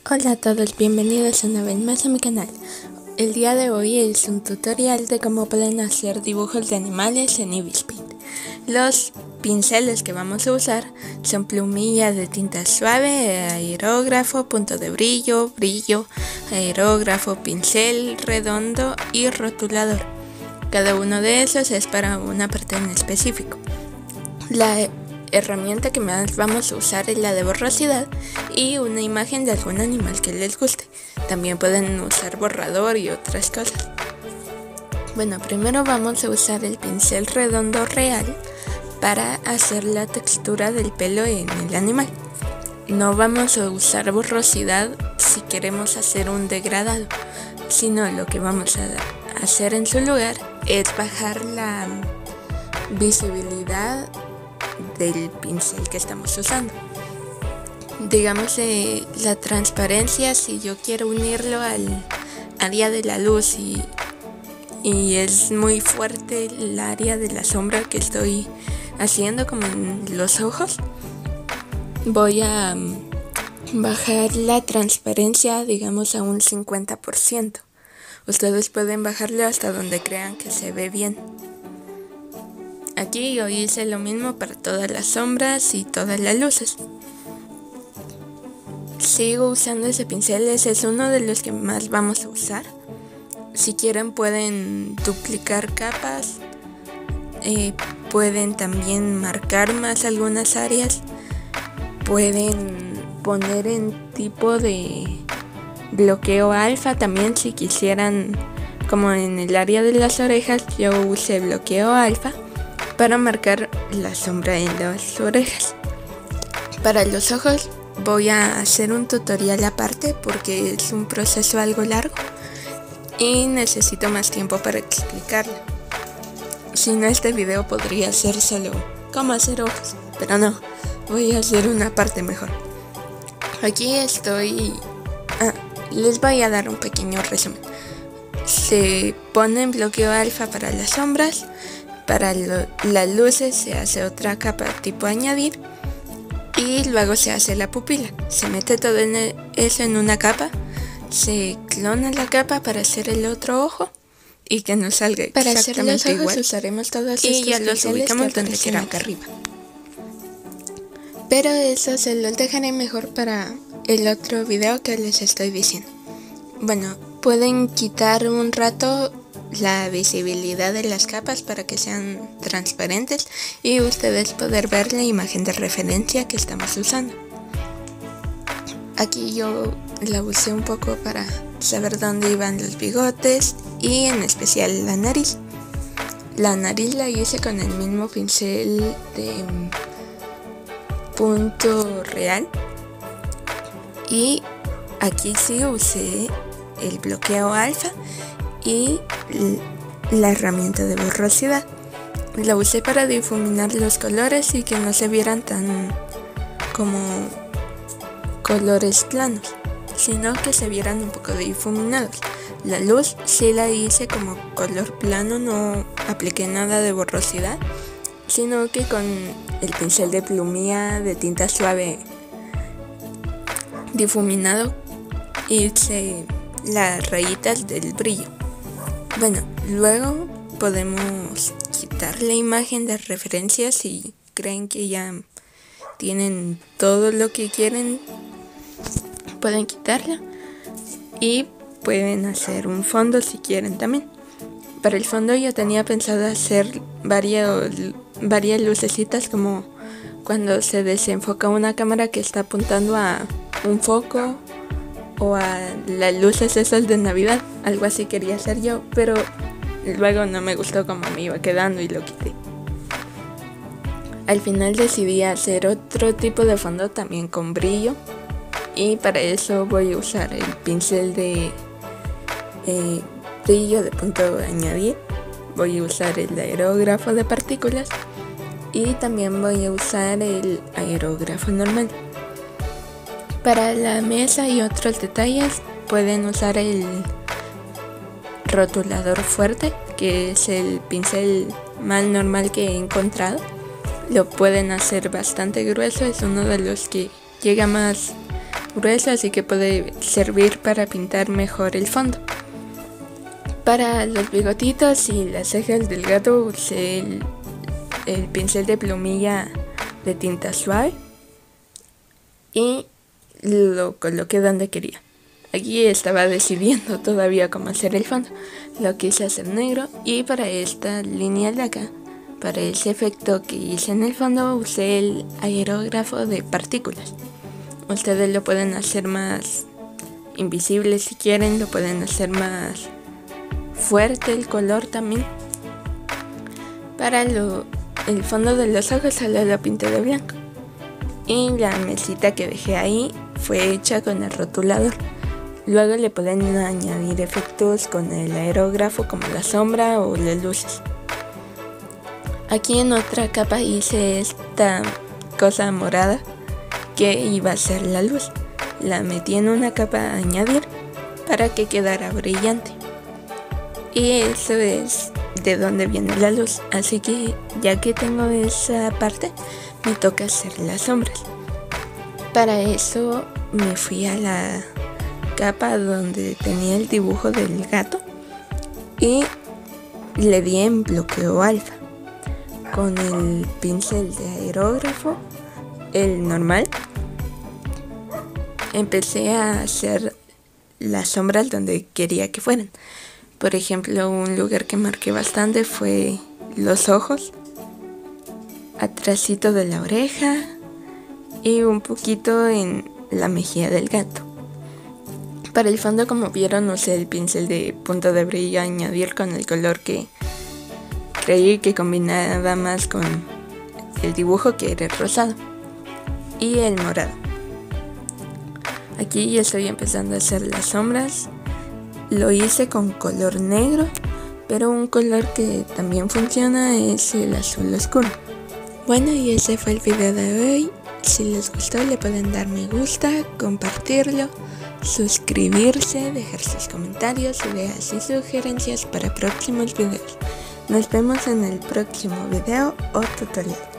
Hola a todos, bienvenidos una vez más a mi canal. El día de hoy es un tutorial de cómo pueden hacer dibujos de animales en Ibis Paint. Los pinceles que vamos a usar son plumilla de tinta suave, aerógrafo, punto de brillo, aerógrafo, pincel redondo y rotulador. Cada uno de esos es para una parte en específico. La herramienta que más vamos a usar es la de borrosidad y una imagen de algún animal que les guste. También pueden usar borrador y otras cosas. Bueno, primero vamos a usar el pincel redondo real para hacer la textura del pelo en el animal. No vamos a usar borrosidad si queremos hacer un degradado, sino lo que vamos a hacer en su lugar es bajar la visibilidad del pincel que estamos usando. Digamos la transparencia, si yo quiero unirlo al área de la luz y es muy fuerte el área de la sombra que estoy haciendo, como en los ojos, voy a bajar la transparencia, digamos, a un 50%. Ustedes pueden bajarlo hasta donde crean que se ve bien. Aquí yo hice lo mismo para todas las sombras y todas las luces. Sigo usando ese pincel, ese es uno de los que más vamos a usar. Si quieren pueden duplicar capas, pueden también marcar más algunas áreas, pueden poner en tipo de bloqueo alfa también si quisieran, como en el área de las orejas yo usé bloqueo alfa para marcar la sombra en las orejas. Para los ojos voy a hacer un tutorial aparte porque es un proceso algo largo y necesito más tiempo para explicarlo. Si no, este video podría ser solo cómo hacer ojos, pero no, voy a hacer una parte mejor. Aquí estoy... les voy a dar un pequeño resumen. Se pone bloqueo alfa para las sombras. Para las luces se hace otra capa tipo añadir y luego se hace la pupila. Se mete todo eso en una capa, se clona la capa para hacer el otro ojo y que nos salga Para exactamente hacer los ojos igual. Usaremos todos Y estos ya los ubicamos donde quiera acá arriba. Pero eso se los dejaré mejor para el otro video que les estoy diciendo. Bueno, pueden quitar un rato la visibilidad de las capas para que sean transparentes y ustedes poder ver la imagen de referencia que estamos usando. Aquí yo la usé un poco para saber dónde iban los bigotes y en especial la nariz. La nariz la hice con el mismo pincel de punto real y aquí sí usé el bloqueo alfa y la herramienta de borrosidad. La usé para difuminar los colores y que no se vieran tan como colores planos, sino que se vieran un poco difuminados. La luz sí la hice como color plano, no apliqué nada de borrosidad, sino que con el pincel de plumilla de tinta suave difuminado hice las rayitas del brillo. Bueno, luego podemos quitar la imagen de referencia si creen que ya tienen todo lo que quieren. Pueden quitarla y pueden hacer un fondo si quieren también. Para el fondo yo tenía pensado hacer varias lucecitas, como cuando se desenfoca una cámara que está apuntando a un foco o a las luces esas de Navidad. Algo así quería hacer yo, pero luego no me gustó cómo me iba quedando y lo quité. Al final decidí hacer otro tipo de fondo también con brillo y para eso voy a usar el pincel de brillo de punto añadir, voy a usar el aerógrafo de partículas y también voy a usar el aerógrafo normal. Para la mesa y otros detalles pueden usar el rotulador fuerte, que es el pincel más normal que he encontrado. Lo pueden hacer bastante grueso, es uno de los que llega más grueso, así que puede servir para pintar mejor el fondo. Para los bigotitos y las cejas del gato usé el pincel de plumilla de tinta suave y lo coloqué donde quería. Aquí estaba decidiendo todavía cómo hacer el fondo. Lo quise hacer negro y para esta línea de acá, para ese efecto que hice en el fondo, usé el aerógrafo de partículas. Ustedes lo pueden hacer más invisible si quieren, lo pueden hacer más fuerte el color también. Para el fondo de los ojos solo lo pinté de blanco. Y la mesita que dejé ahí fue hecha con el rotulador. Luego le pueden añadir efectos con el aerógrafo como la sombra o las luces. Aquí en otra capa hice esta cosa morada que iba a ser la luz. La metí en una capa a añadir para que quedara brillante. Y eso es de donde viene la luz. Así que ya que tengo esa parte, me toca hacer las sombras. Para eso me fui a la capa donde tenía el dibujo del gato y le di en bloqueo alfa con el pincel de aerógrafo, el normal. Empecé a hacer las sombras donde quería que fueran. Por ejemplo, un lugar que marqué bastante fue los ojos, atrásito de la oreja y un poquito en la mejilla del gato. Para el fondo, como vieron, usé el pincel de punto de brillo a añadir con el color que creí que combinaba más con el dibujo, que era el rosado y el morado. Aquí ya estoy empezando a hacer las sombras. Lo hice con color negro, pero un color que también funciona es el azul oscuro. Bueno, y ese fue el video de hoy. Si les gustó, le pueden dar me gusta, compartirlo, suscribirse, dejar sus comentarios, ideas y sugerencias para próximos videos. Nos vemos en el próximo video o tutorial.